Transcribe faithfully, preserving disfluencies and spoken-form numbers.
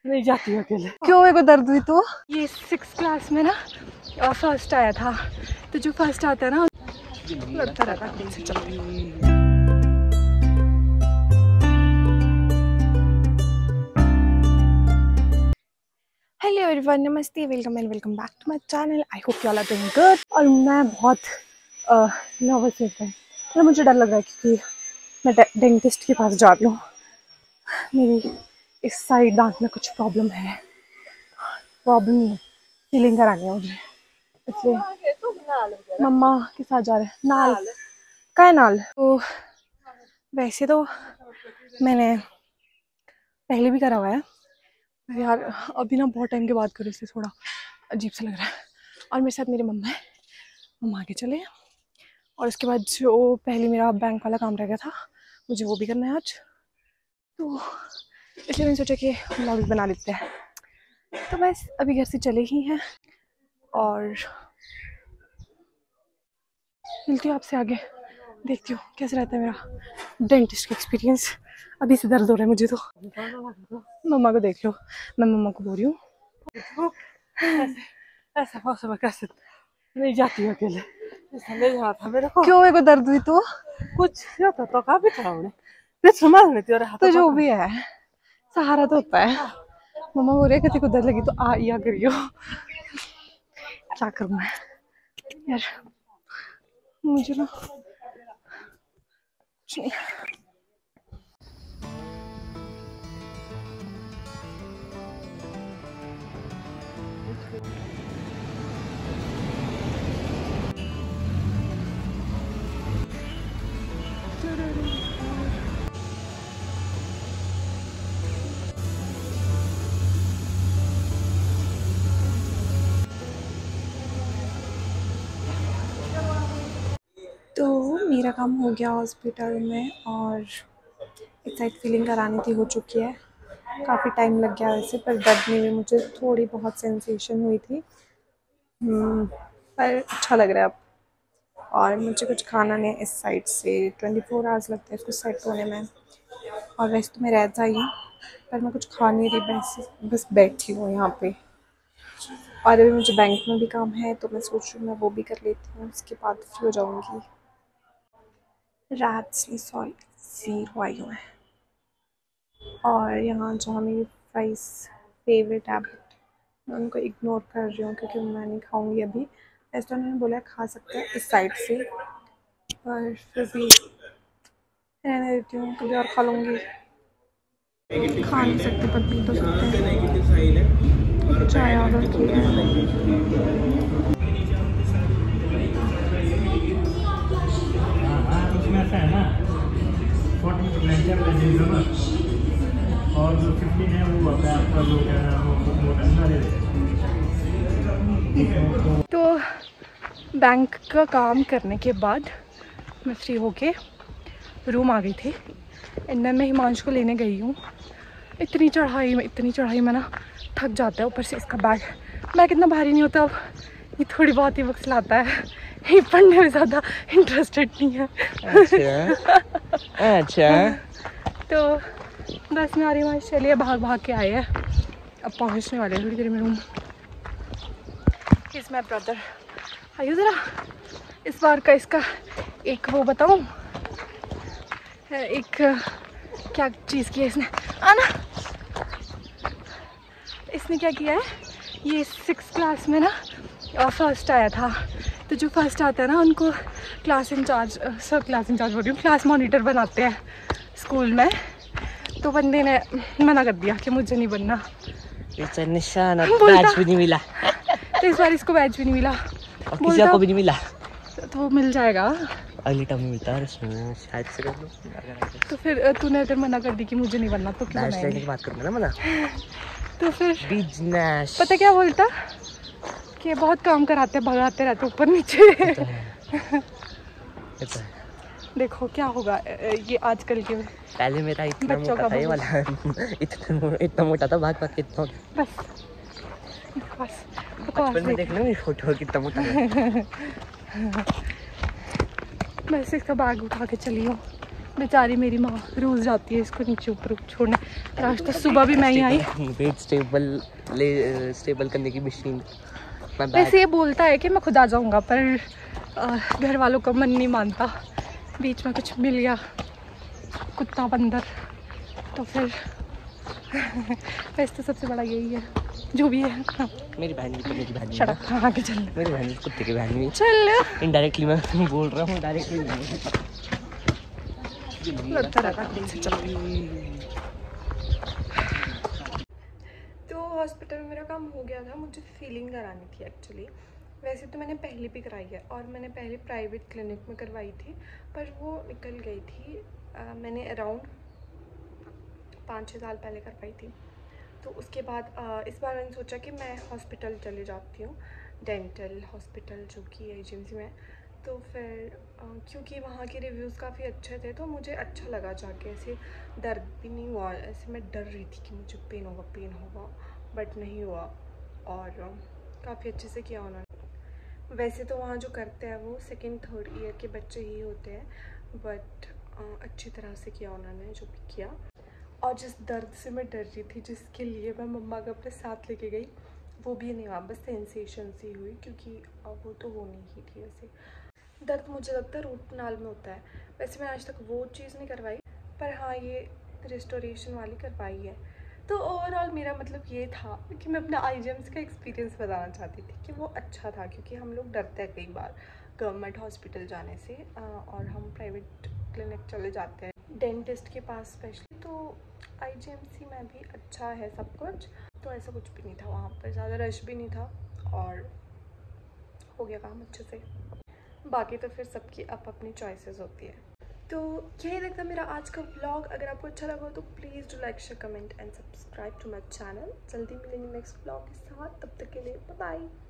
नहीं जाती अकेले। क्यों मेरे को दर्द हुई? तो ये सिक्स क्लास में ना फर्स्ट आया था, तो जो फर्स्ट आता है ना लगता रहता है से। चलो हेलो एवरीवन, नमस्ते, welcome and welcome back to my channel. I hope you all are doing good. और मैं बहुत नर्वस हो गई, मतलब मुझे डर लग रहा है क्योंकि मैं डेंटिस्ट के पास जा रही हूँ। मेरी इस साइड दांत में कुछ प्रॉब्लम है, प्रॉब्लम नहीं, फीलिंग करानी है मुझे, इसलिए मम्मा के साथ जा रहे हैं। नाल का है नाल। तो वैसे तो मैंने पहले भी करा हुआ है यार, अभी ना बहुत टाइम के बाद करो इसलिए थोड़ा अजीब सा लग रहा है। और मेरे साथ मेरी मम्मा है, मम्मा आगे चले। और उसके बाद जो पहले मेरा बैंक वाला काम रह गया था, मुझे वो भी करना है आज, तो इसलिए मैंने सोचा कि व्लॉग भी बना लेते हैं। तो बस अभी घर से चले ही हैं और मिलती हूँ आपसे आगे, देखती हूँ कैसे रहता है मेरा डेंटिस्ट का एक्सपीरियंस। अभी से दर्द हो रहा है मुझे तो। मम्मा को देख लो, मैं मम्मा को बोल रही हूँ ऐसा पॉसिबल कैसे? नहीं जाती अकेले, ले जाना था मेरे को। क्यों मेरे को दर्द हुई? तो कुछ होता तो काफी था उन्हें संभाल लेती और तो जो भी है सहारा तो होता है। मम्मा बोल रहे किसी को दर्द लगी तो आ या करियो। क्या करूँ मैं यार, मुझे ना तो मेरा काम हो गया हॉस्पिटल में और एक साइड फीलिंग करानी थी, हो चुकी है। काफ़ी टाइम लग गया वैसे, पर दर्द में भी मुझे थोड़ी बहुत सेंसेशन हुई थी, पर अच्छा लग रहा है अब। और मुझे कुछ खाना नहीं, इस साइड से ट्वेंटी फोर आवर्स लगते हैं इसको सेट होने में। और वैसे तो मैं रहता ही हूँ, पर मैं कुछ खा नहीं रही, बस बस बैठी हूँ यहाँ पे। और अभी मुझे बैंक में भी काम है, तो मैं सोच रही हूँ मैं वो भी कर लेती हूँ, उसके बाद फ्री हो जाऊँगी। रैट्स नहीं, सॉरी, ज़ीरो आई हुआ है। और यहाँ जहाँ मेरी फ्राइज फेवरेट है, मैं उनको इग्नोर कर रही हूँ क्योंकि मैं नहीं खाऊंगी अभी। वैसे तो उन्होंने बोला खा सकते हैं इस साइड से, पर फिर भी रहने देती हूँ, कभी और खा लूँगी। खा नहीं सकते पर पी तो सकते हैं। चाय ऑर्डर की है। और जो फिफ्टीन है वो होता है आपका जो क्या है वो ठंडा दे देते। तो बैंक का काम करने के बाद मैं फ्री होके रूम आ गई थी। एंड मैं हिमांशु को लेने गई हूँ। इतनी चढ़ाई में इतनी चढ़ाई में ना थक जाता है, ऊपर से इसका बैग बैग इतना भारी नहीं होता, अब ये थोड़ी बहुत ही बुक्स लाता है, ये पढ़ने में ज़्यादा इंटरेस्टेड नहीं है। अच्छा अच्छा। तो बस मैं आ रही हूँ, चलिए भाग भाग के आए हैं, अब पहुँचने वाले थोड़ी देर में रूम। इज़ माई ब्रदर, आइए ज़रा इस बार का इसका एक वो बताऊँ, एक क्या चीज़ की है इसने, आना इसने क्या किया है, ये सिक्स क्लास में ना फर्स्ट आया था, तो जो फर्स्ट आता है ना उनको क्लास इंचार्ज सब क्लास इंचार्ज बोल रही हूँ क्लास मॉनिटर बनाते हैं स्कूल में। तो बंदे ने मना कर दिया कि मुझे नहीं बनना, निशान बैच भी नहीं मिला। तो इस बार इसको बैच भी नहीं मिला और किसी को भी नहीं मिला, तो मिल जाएगा अगली टर्म में मिलता है इसमें शायद से। तो फिर तूने अगर मना कर दी कि मुझे नहीं बनना तो क्यों बनाएंगे? की बात करना ना मना। तो फिर बिजनेस पता क्या बोलता कि बहुत काम कराते भगाते रहते ऊपर नीचे। तो है, तो है। देखो क्या होगा ये आजकल के पहले मेरा इतना मोटा था ये वाला इतना इतना मोटा था, भाग भाग के इतना बस बस बचपन में देखना मेरी फोटो कितना मोटा है। बस इसका बैग उठा के चली हूँ बेचारी मेरी माँ रोज़ जाती है इसको नीचे ऊपर छोड़ने। आज तो सुबह भी मैं ही आई। वेट स्टेबल ले स्टेबल करने की मशीन। वैसे ये बोलता है कि मैं खुद आ जाऊँगा, पर घर वालों का मन नहीं मानता। बीच में कुछ मिल गया कुत्ता बंदर तो फिर वैसे तो सबसे बड़ा यही है जो भी है। हाँ। मेरी बहन भी तो मेरी बहन भी सड़क हाँ आगे चल, मेरी बहन भी कुत्ते की बहन भी। चल इनडायरेक्टली मैं बोल रहा हूँ, डायरेक्टली लगता रहता तो हॉस्पिटल में मेरा काम हो गया था। मुझे फीलिंग करानी थी एक्चुअली। वैसे तो मैंने पहले भी कराई है और मैंने पहले प्राइवेट क्लिनिक में करवाई थी, पर वो निकल गई थी। आ, मैंने अराउंड पाँच छः साल पहले करवाई थी। तो उसके बाद आ, इस बार मैंने सोचा कि मैं हॉस्पिटल चले जाती हूँ, डेंटल हॉस्पिटल जो कि एजेंसी में। तो फिर आ, क्योंकि वहाँ के रिव्यूज़ काफ़ी अच्छे थे तो मुझे अच्छा लगा जाके। ऐसे दर्द भी नहीं हुआ, ऐसे मैं डर रही थी कि मुझे पेन होगा पेन होगा बट नहीं हुआ और काफ़ी अच्छे से किया उन्होंने। वैसे तो वहाँ जो करते हैं वो सेकेंड थर्ड ईयर के बच्चे ही होते हैं, बट अच्छी तरह से किया उन्होंने जो भी किया। और जिस दर्द से मैं डर रही थी, जिसके लिए मैं मम्मा को अपने साथ लेके गई, वो भी नहीं हुआ, बस सेंसेशन सी हुई, क्योंकि वो तो होनी ही थी। वैसे दर्द मुझे लगता है रूट कनाल में होता है। वैसे मैं आज तक वो चीज़ नहीं करवाई, पर हाँ ये रिस्टोरेशन वाली करवाई है। तो ओवरऑल मेरा मतलब ये था कि मैं अपना आई जी एम सी का एक्सपीरियंस बताना चाहती थी कि वो अच्छा था, क्योंकि हम लोग डरते हैं कई बार गवर्नमेंट हॉस्पिटल जाने से और हम प्राइवेट क्लिनिक चले जाते हैं डेंटिस्ट के पास स्पेशली। तो आई जी एम सी में भी अच्छा है सब कुछ, तो ऐसा कुछ भी नहीं था वहाँ पर, ज़्यादा रश भी नहीं था और हो गया काम अच्छे से। बाकी तो फिर सबकी अप अपनी चॉइसेस होती है। तो यही तक था मेरा आज का व्लॉग। अगर आपको अच्छा लगा तो please do like share comment and subscribe to my channel. जल्दी मिलेंगे नेक्स्ट व्लॉग के साथ, तब तक के लिए बाय बाय।